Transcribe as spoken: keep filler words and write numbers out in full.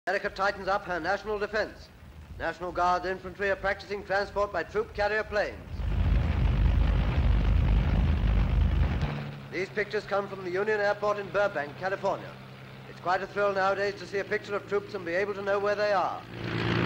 America tightens up her national defense. National Guard infantry are practicing transport by troop carrier planes. These pictures come from the Union Airport in Burbank, California. It's quite a thrill nowadays to see a picture of troops and be able to know where they are.